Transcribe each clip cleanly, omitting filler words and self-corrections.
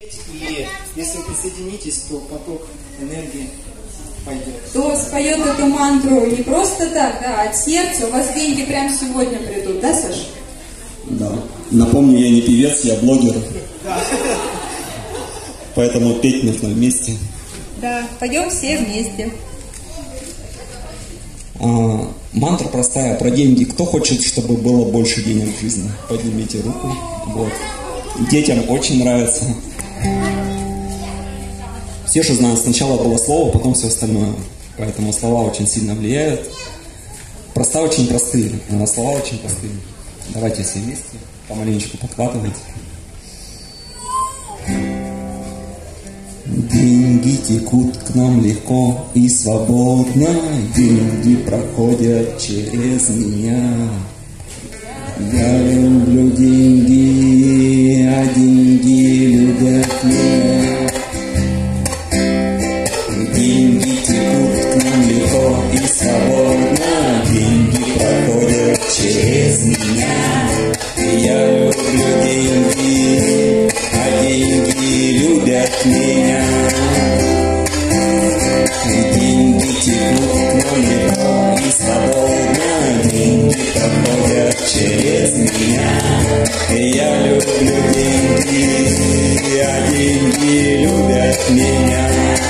И если вы присоединитесь, то поток энергии пойдет. Кто споет эту мантру не просто так, да, от сердца, у вас деньги прямо сегодня придут, да, Саша? Да. Напомню, я не певец, я блогер. Поэтому петь нужно вместе. Да, пойдем все вместе. Мантра простая, про деньги. Кто хочет, чтобы было больше денег в жизни? Поднимите руку. Вот. Детям очень нравится. Все же знают, сначала было слово, потом все остальное. Поэтому слова очень сильно влияют. Очень простые, слова очень простые. Давайте все вместе помаленечку подхватывать. Деньги текут к нам легко и свободно, деньги проходят через меня. Я люблю деньги, а деньги любят меня. Деньги текут к нам легко и свободно, деньги проходят через меня. Я люблю деньги, а деньги любят меня. Деньги текут к нам легко и свободно, деньги проходят через меня. Я люблю деньги, а деньги любят меня.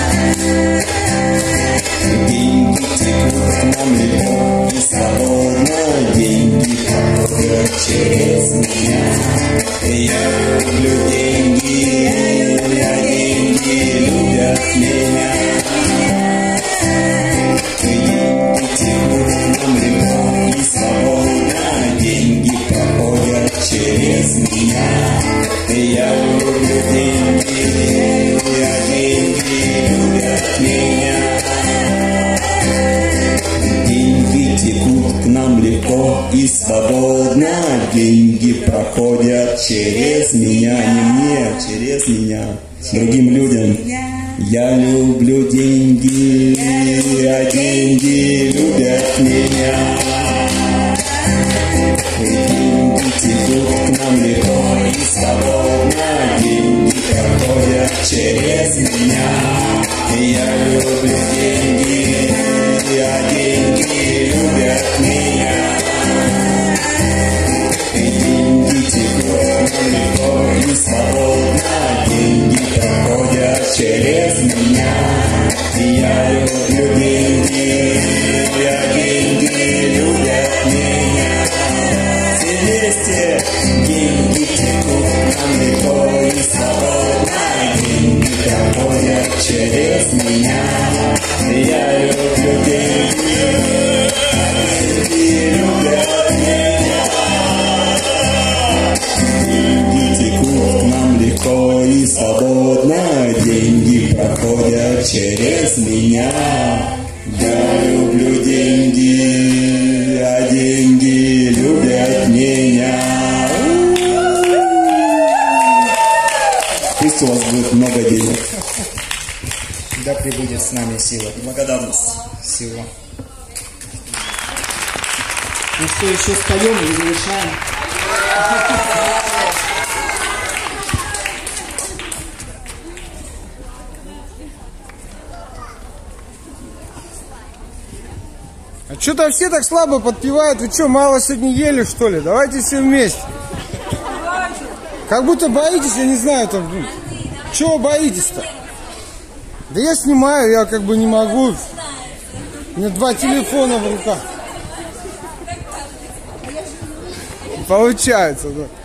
Деньги текут к нам легко и свободно, деньги проходят через меня. Я люблю деньги, а деньги любят меня. Деньги текут к нам легко и свободно, деньги проходят через меня. Я люблю деньги, а деньги любят меня. Деньги текут к нам легко и свободно, деньги проходят через меня, не мне, через меня, другим людям. Я люблю деньги, а деньги любят меня. Деньги текут к нам легко и свободно, деньги проходят через меня. Я люблю деньги, а деньги любят меня. Деньги текут к нам легко и свободно, деньги проходят через меня. Я люблю деньги, а деньги любят меня. Все вместе. Деньги текут к нам легко и свободно, деньги проходят через меня. Я люблю деньги, а деньги любят меня. Деньги текут к нам легко и свободно, деньги проходят через меня. Я люблю деньги, а деньги любят меня. Пусть у вас будет много денег. Да пребудет с нами сила. И благодарность. Сила. Ну что, еще споем и завершаем? А что-то все так слабо подпевают. Вы что, мало сегодня ели, что ли? Давайте все вместе. Как будто боитесь, я не знаю, там. Чего боитесь-то? Да я снимаю, я как бы не могу. У меня 2 телефона в руках. Получается, да.